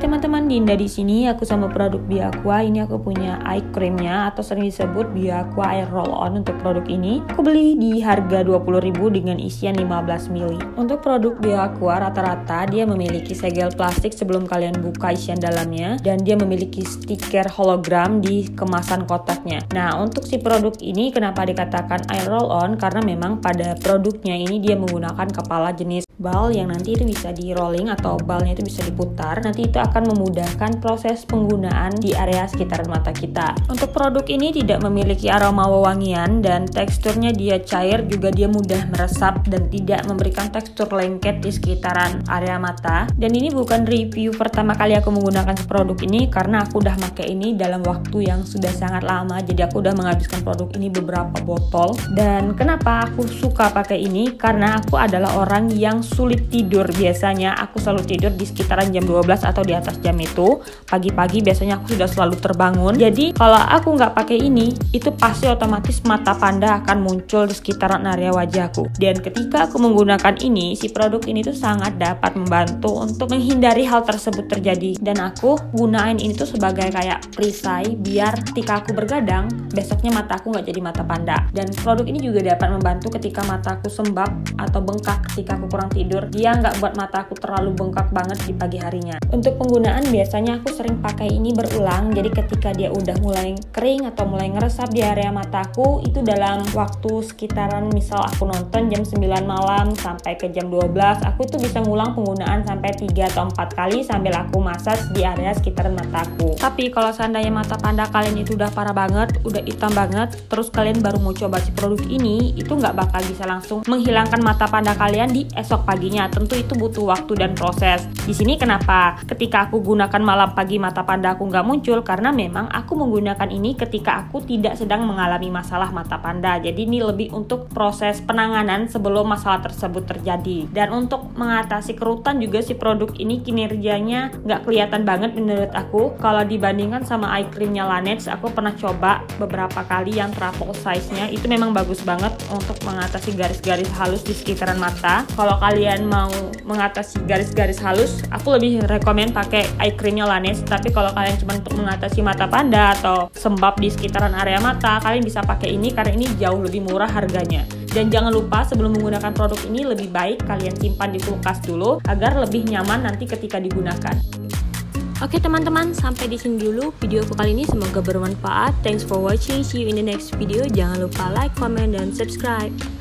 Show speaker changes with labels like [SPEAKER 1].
[SPEAKER 1] Hai teman-teman, Dinda di sini. Aku sama produk Bioaqua. Ini aku punya eye creamnya atau sering disebut Bioaqua Air Roll On. Untuk produk ini aku beli di harga 20.000 dengan isian 15 ml. Untuk produk Bioaqua rata-rata dia memiliki segel plastik sebelum kalian buka isian dalamnya, dan dia memiliki stiker hologram di kemasan kotaknya. Nah, untuk si produk ini kenapa dikatakan Air Roll On? Karena memang pada produknya ini dia menggunakan kepala jenis bal yang nanti itu bisa di rolling atau balnya itu bisa diputar. Nanti itu akan memudahkan proses penggunaan di area sekitaran mata kita. Untuk produk ini tidak memiliki aroma wewangian dan teksturnya dia cair, juga dia mudah meresap dan tidak memberikan tekstur lengket di sekitaran area mata. Dan ini bukan review pertama kali aku menggunakan produk ini, karena aku udah pakai ini dalam waktu yang sudah sangat lama. Jadi aku udah menghabiskan produk ini beberapa botol. Dan kenapa aku suka pakai ini? Karena aku adalah orang yang sulit tidur. Biasanya aku selalu tidur di sekitaran jam 12 atau di atas jam itu. Pagi-pagi biasanya aku sudah selalu terbangun. Jadi kalau aku nggak pakai ini, itu pasti otomatis mata panda akan muncul di sekitaran area wajahku. Dan ketika aku menggunakan ini, si produk ini tuh sangat dapat membantu untuk menghindari hal tersebut terjadi. Dan aku gunain ini tuh sebagai kayak perisai, biar ketika aku bergadang, besoknya mataku nggak jadi mata panda. Dan produk ini juga dapat membantu ketika mataku sembab atau bengkak ketika aku kurang tidur. Dia nggak buat mataku terlalu bengkak banget di pagi harinya. Untuk penggunaan biasanya aku sering pakai ini berulang. Jadi ketika dia udah mulai kering atau mulai ngeresap di area mataku, itu dalam waktu sekitaran misal aku nonton jam 9 malam sampai ke jam 12, aku tuh bisa ngulang penggunaan sampai 3 atau 4 kali sambil aku masas di area sekitaran mataku. Tapi kalau seandainya mata panda kalian itu udah parah banget, udah hitam banget, terus kalian baru mau coba si produk ini, itu nggak bakal bisa langsung menghilangkan mata panda kalian di esok paginya. Tentu itu butuh waktu dan proses. Di sini kenapa ketika aku gunakan malam pagi mata panda aku nggak muncul, karena memang aku menggunakan ini ketika aku tidak sedang mengalami masalah mata panda. Jadi ini lebih untuk proses penanganan sebelum masalah tersebut terjadi. Dan untuk mengatasi kerutan juga si produk ini kinerjanya nggak kelihatan banget menurut aku. Kalau dibandingkan sama eye creamnya Laneige, aku pernah coba beberapa kali yang travel size-nya, itu memang bagus banget untuk mengatasi garis-garis halus di sekitaran mata. Kalau kalian mau mengatasi garis-garis halus, aku lebih rekomen pakai eye creamnya Laneige. Tapi kalau kalian cuma untuk mengatasi mata panda atau sembab di sekitaran area mata, kalian bisa pakai ini karena ini jauh lebih murah harganya. Dan jangan lupa sebelum menggunakan produk ini, lebih baik kalian simpan di kulkas dulu agar lebih nyaman nanti ketika digunakan. Oke teman-teman, sampai di sini dulu videoku kali ini. Semoga bermanfaat. Thanks for watching. See you in the next video. Jangan lupa like, comment, dan subscribe.